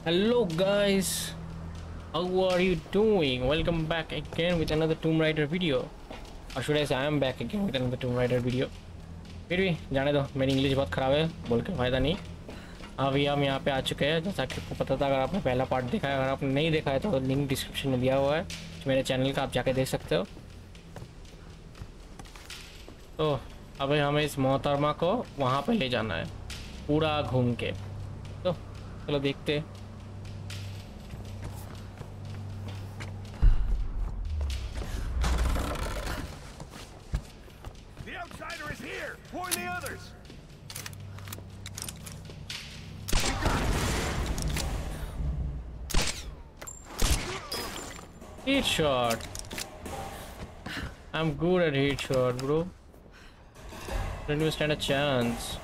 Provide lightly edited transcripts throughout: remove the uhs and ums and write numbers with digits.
Hello guys, how are you doing? Welcome back again with another Tomb Raider video. Or should I say I am back again with another Tomb Raider video. फिर भी जाने दो, मेरी English बहुत ख़राब है, बोल के फ़ायदा नहीं। अभी हम यहाँ पे आ चुके हैं, जैसा कि आपको पता था। अगर आपने पहला पार्ट देखा है, अगर आपने नहीं देखा है तो लिंक डिस्क्रिप्शन में दिया हुआ है मेरे चैनल का, आप जाके देख सकते हो। तो अभी हमें इस मोहतरमा को वहाँ पे ले जाना है पूरा घूम के। तो चलो देखते हैं। Warn the others! Headshot. I'm good at headshot, bro. Don't even stand a chance.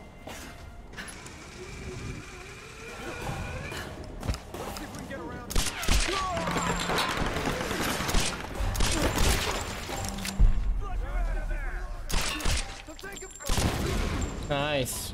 Nice.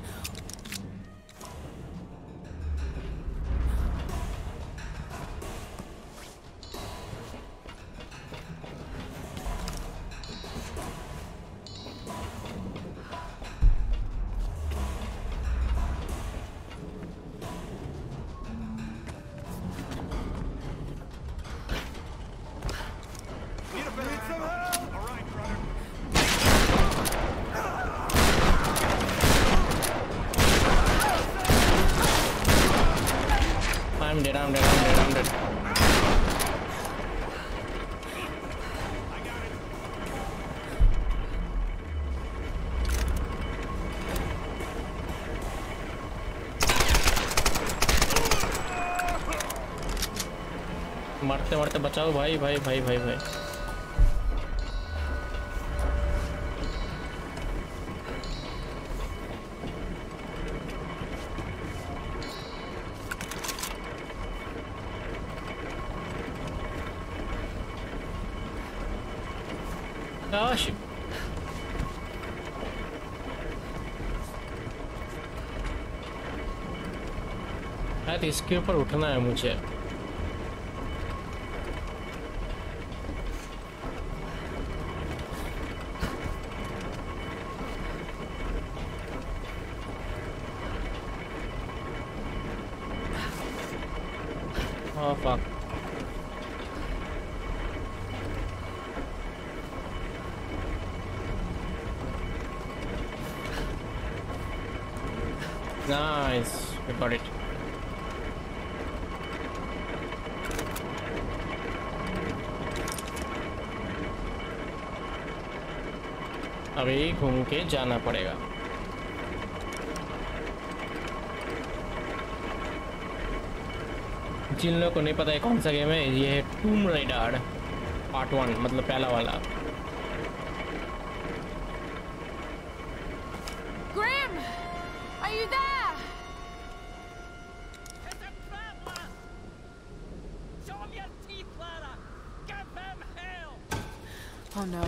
I'm dead. मरते मरते बचाओ भाई। Gosh. शायद इसके ऊपर उठना है मुझे। Oh fuck. Nice, we got it. अभी घूम के जाना पड़ेगा। जिन लोगों को नहीं पता है कौन सा गेम है, ये है टूम राइडर पार्ट 1, मतलब पहला वाला। Oh no.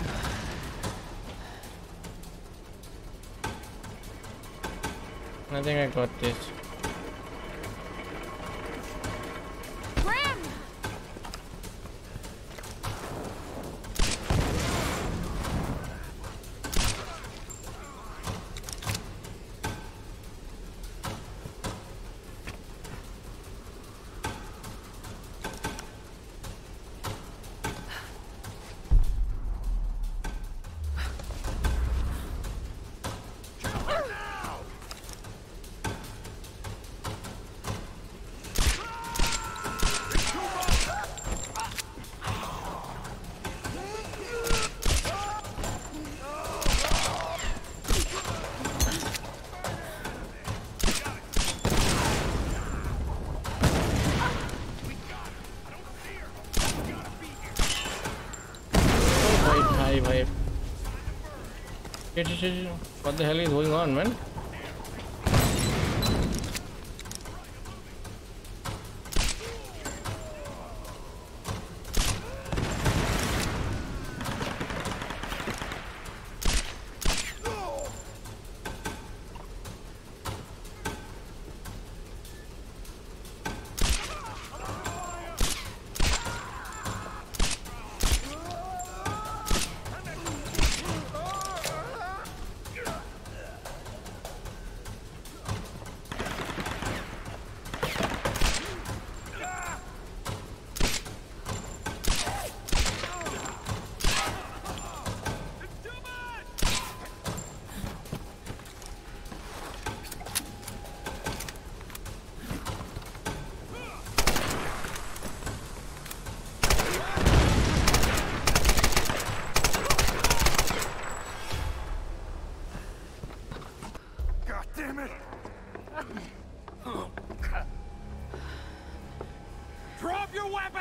I think I got this. Bhai. Shit. What the hell is going on, man?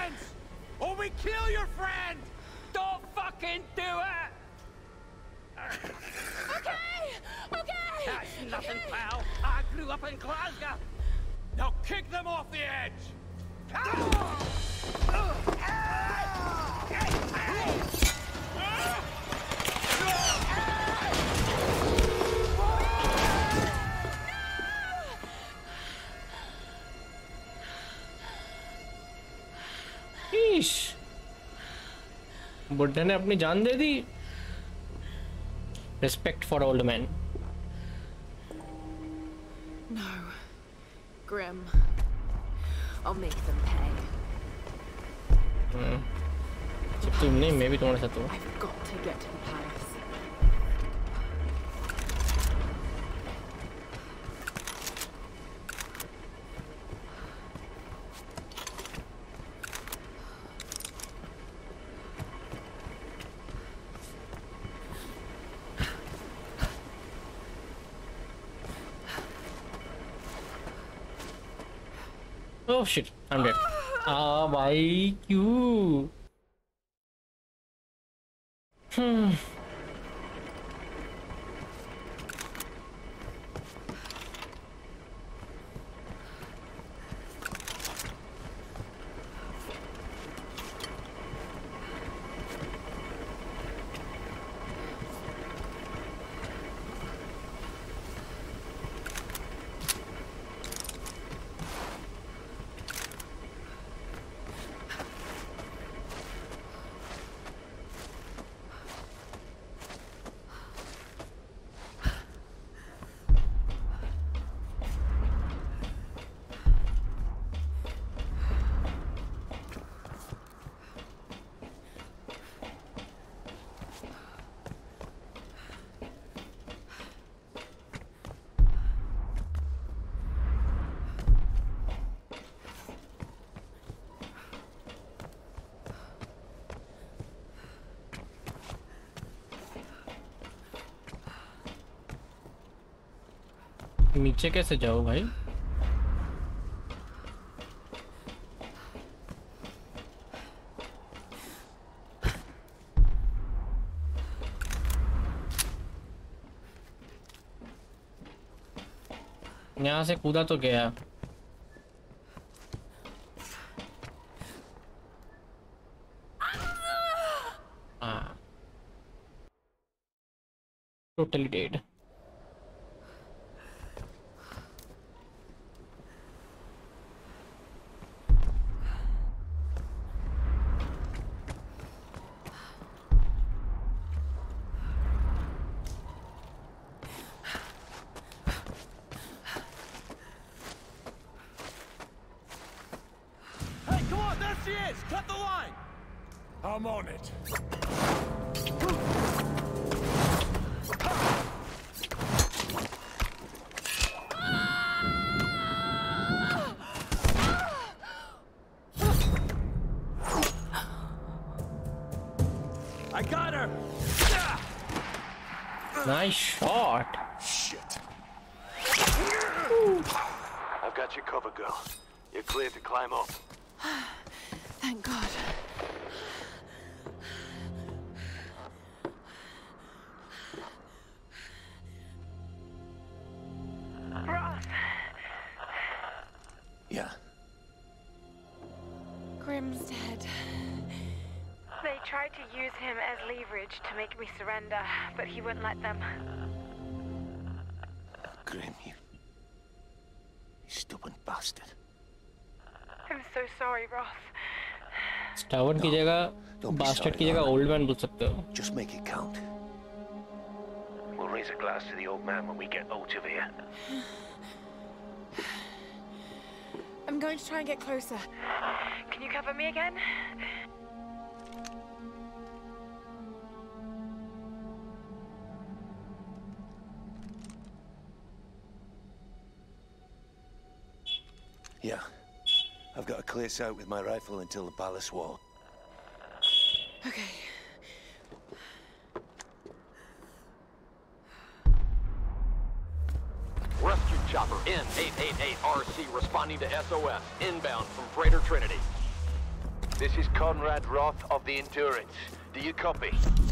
friends, or we kill your friend. Don't fucking do it! Okay! Okay! That's nothing, pal. I grew up in Glasgow. Now kick them off the edge. बुड्ढे ने अपनी जान दे दी. Respect for old men. No. Grim. I'll make them pay. सिर्फ तुम नहीं, मैं भी तुम्हारे साथ हूँ. I've got to get to the palace. Oh shit, I'm dead. Ah, भाई क्यों? नीचे कैसे जाओ भाई? यहाँ से कूदा तो गया. हाँ. Totally dead. Cut the line! I'm on it. I got her! Nice shot. Shit. I've got your cover, girl. You're cleared to climb up. Thank God. Ross. Yeah. Grim's dead. They tried to use him as leverage to make me surrender, but he wouldn't let them. Grim, you stubborn bastard. I'm so sorry, Ross. स्टावर्ड की जगह bastard की जगह old man बोल सकते हो. Just make it count. We'll raise a glass to the old man when we get out of here. I'm going to try and get closer. Can you cover me again? Yeah. I've got a clear sight with my rifle until the palace wall. Okay. Rescue chopper N888RC responding to SOS. Inbound from Freighter Trinity. This is Conrad Roth of the Endurance. Do you copy?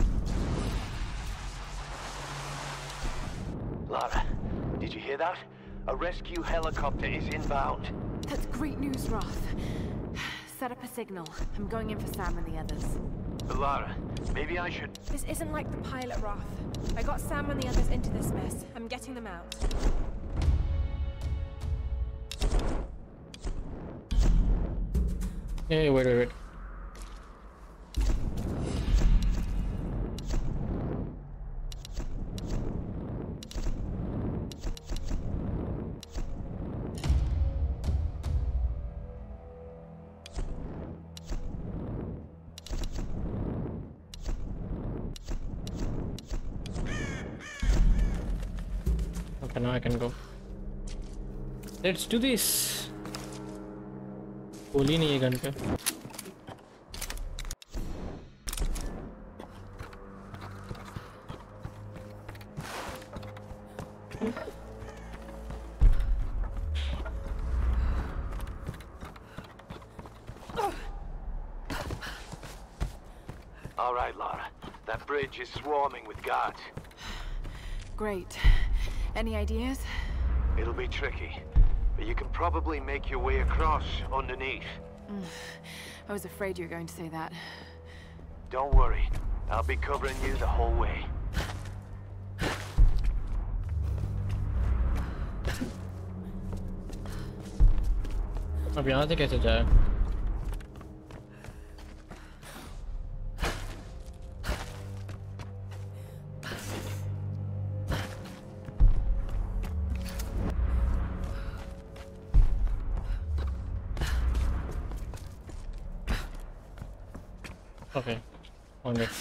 Lara, did you hear that? A rescue helicopter is inbound. That's great news, Roth. Set up a signal. I'm going in for Sam and the others. Lara, maybe I should... This isn't like the pilot, Roth. I got Sam and the others into this mess. I'm getting them out. Hey, wait. Okay, now I can go. Let's do this. गोली नहीं है gun पे. All right, Lara. That bridge is swarming with guards. Great. Any ideas? It'll be tricky, but you can probably make your way across underneath. I was afraid you were going to say that. Don't worry. I'll be covering you the whole way. अब यहाँ से कैसे जाए? Okay, on it.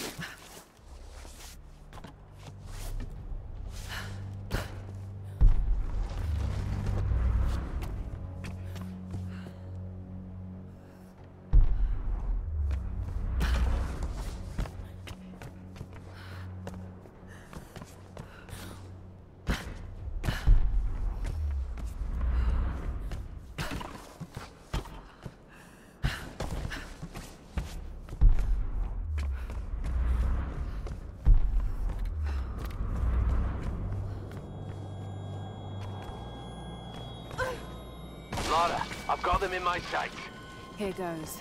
Lara, I've got them in my sights. Here goes.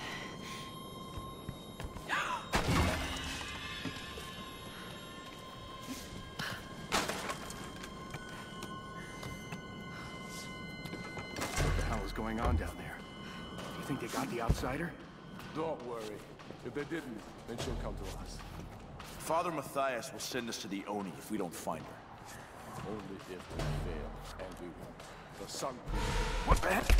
What the hell is going on down there? Do you think they got the outsider? Don't worry. If they didn't, then she'll come to us. Father Matthias will send us to the Oni if we don't find her. Only if we fail, and we won't. The sun. What the heck?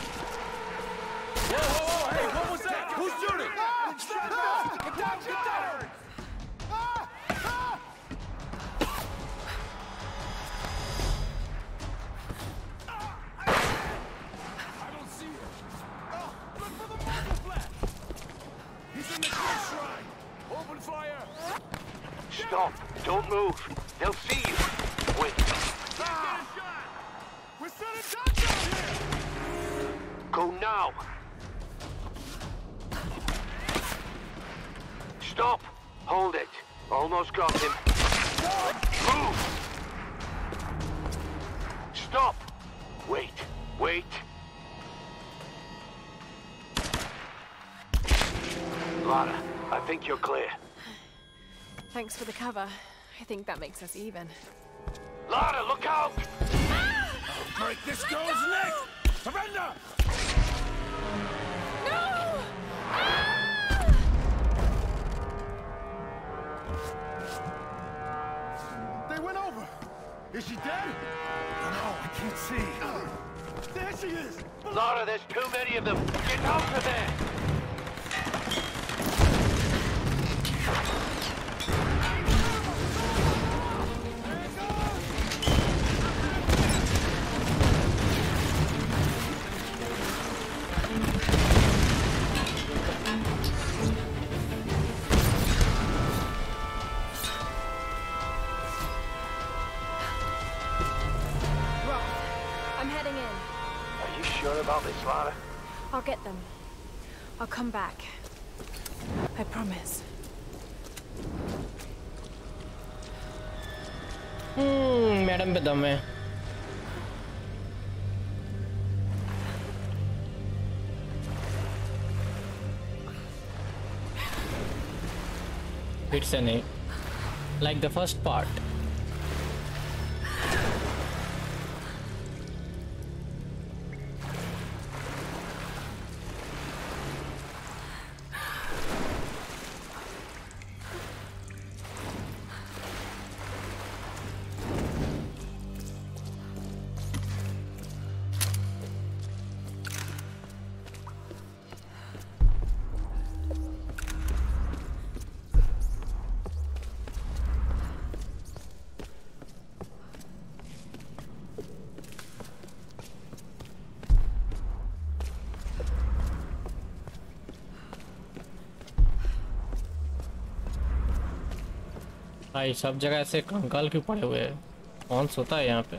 Whoa! Hey, what was that? Who's shooting? Get down! I don't see him. Look for the muzzle flash. He's in the clear shrine. Open fire. Stop! Don't move! They'll see you! Wait. We're sending shots out here! Go now! Stop! Hold it! Almost got him. Move! Stop! Wait. Lara, I think you're clear. Thanks for the cover. I think that makes us even. Lara, look out! Break this girl's neck! Surrender! No! They went over! Is she dead? No, I can't see. There she is! Lara, there's too many of them! Get out of there! Heading in. Are you sure about this, Lara? I'll get them. I'll come back. I promise. Madam पे दम है। It's an A, like the first part. भाई सब जगह ऐसे कंकाल क्यों पड़े हुए हैं? कौन सोता है यहाँ पे?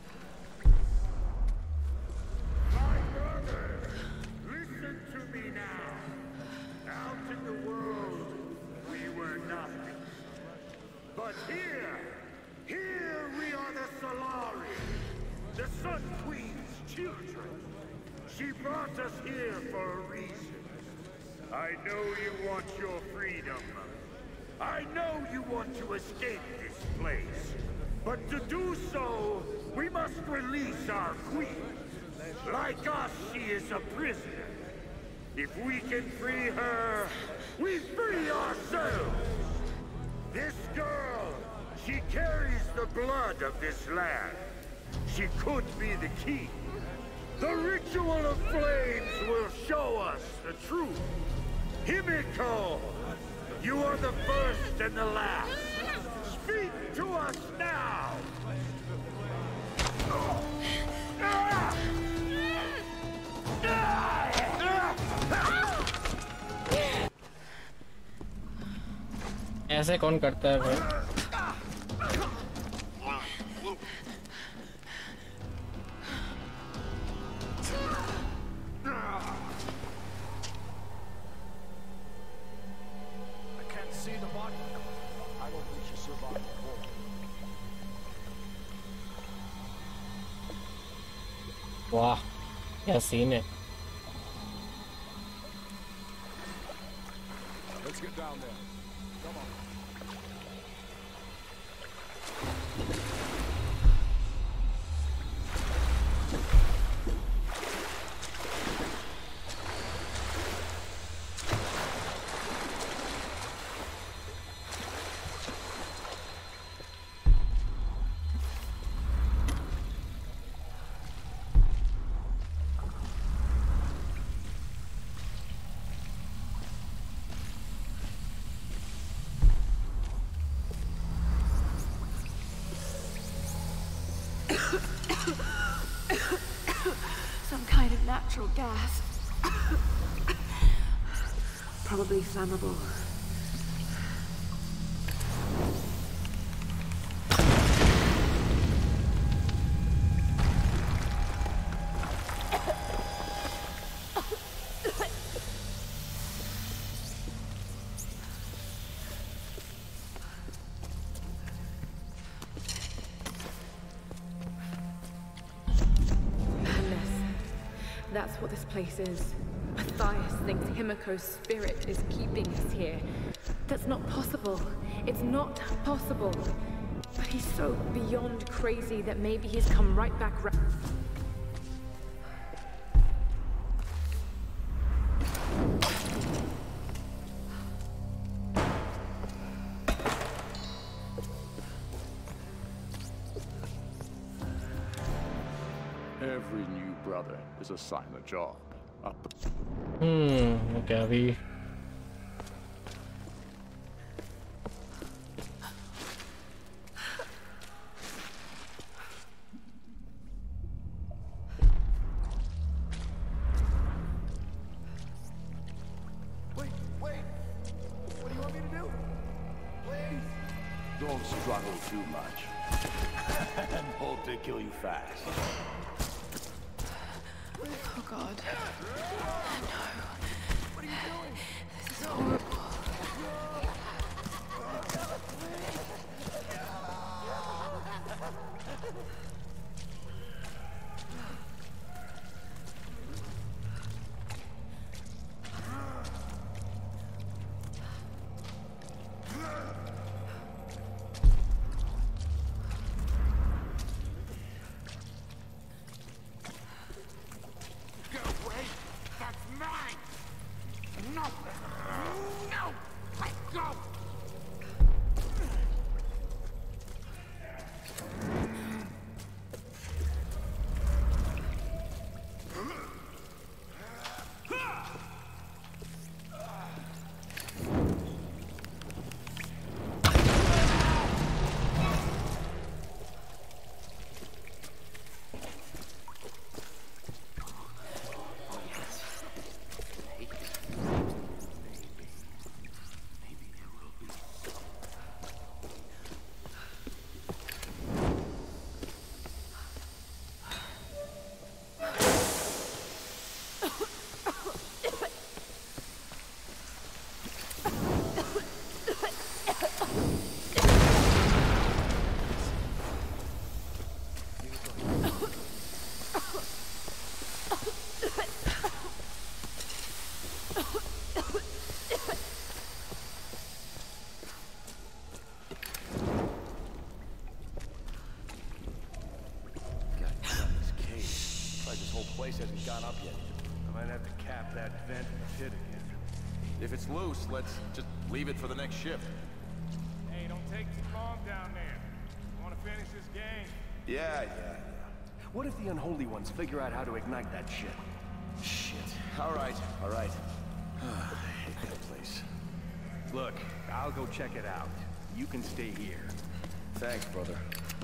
Listen to me now. Out in the world, we were nothing. But here we are the Solari, the Sun Queen's children. She brought us here for a reason. I know you want your freedom. I know you want to escape this place. But to do so, we must release our queen. Like us, she is a prisoner. If we can free her, we free ourselves. This girl, she carries the blood of this land. She could be the key. The ritual of flames will show us the truth. Himiko! You are the first and the last. Speak to us now! ऐसे कौन करता है भाई? वाह क्या scene है। Let's get down there. Come on. Some kind of natural gas. Probably flammable. That's what this place is. Matthias thinks Himiko's spirit is keeping us here. That's not possible. It's not possible. But he's so beyond crazy that maybe he's come right back round. Every new brother is assigned a job. Okay अभी Wait! What do you want me to do? Please! Don't struggle too much. And hope they kill you fast. Oh God. No. What are you doing? This is horrible. up yet. I might have to cap that vent in the pit again. If it's loose, let's just leave it for the next shift. Hey, don't take too long down there. I want to finish this game. Yeah. What if the unholy ones figure out how to ignite that shit? Shit. All right. I hate that place. Look, I'll go check it out. You can stay here. Thanks, brother.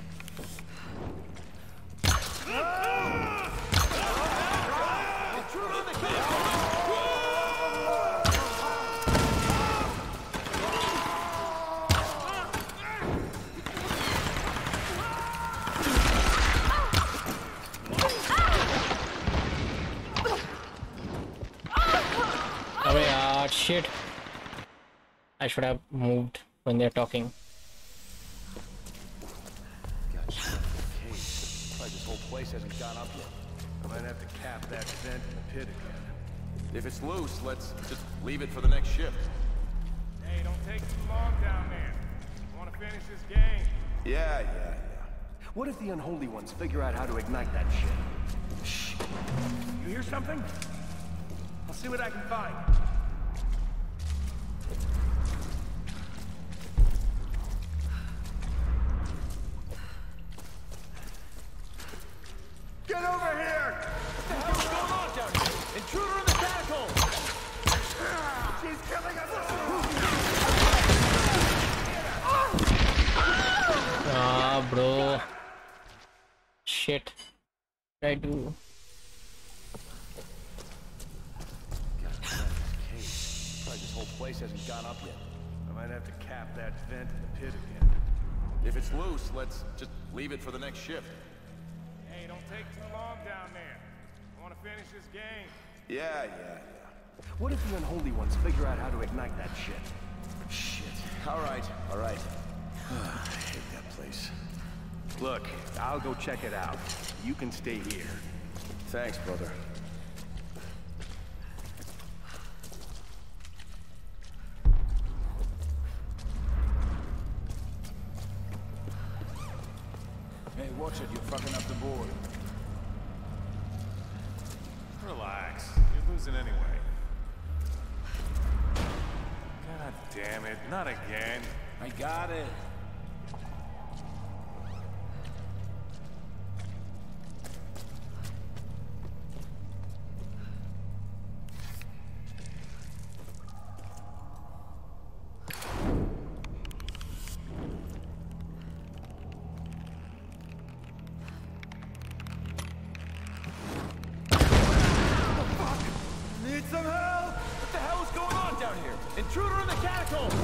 Oh shit. I should have moved when they're talking. This whole place hasn't gone up yet. I might have to cap that vent in the pit again. If it's loose, let's just leave it for the next shift. Hey, don't take too long down there. I want to finish this game. Yeah. What if the unholy ones figure out how to ignite that shit? Shh. You hear something? I'll see what I can find. Get over here! What the hell's going on down here? Intruder in the catacombs! She's killing us! Ah, bro. Shit. What I do? This whole place hasn't gone up yet. I might have to cap that vent in the pit again. If it's loose, let's just leave it for the next shift. Hey, don't take too long down there. I want to finish this game. Yeah. What if the unholy ones figure out how to ignite that shit? Shit. All right. I hate that place. Look, I'll go check it out. You can stay here. Thanks, brother. Hey, watch it, you're fucking up the board. Relax. You're losing anyway. God damn it. Not again. I got it. Need some help! What the hell is going on down here? Intruder in the catacombs!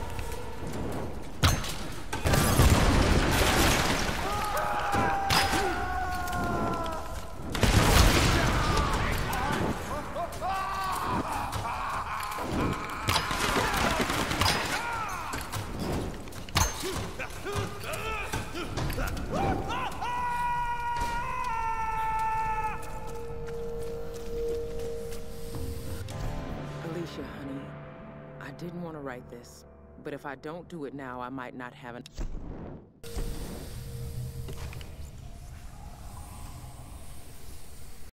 Alicia, honey, I didn't want to write this, but if I don't do it now, I might not have an...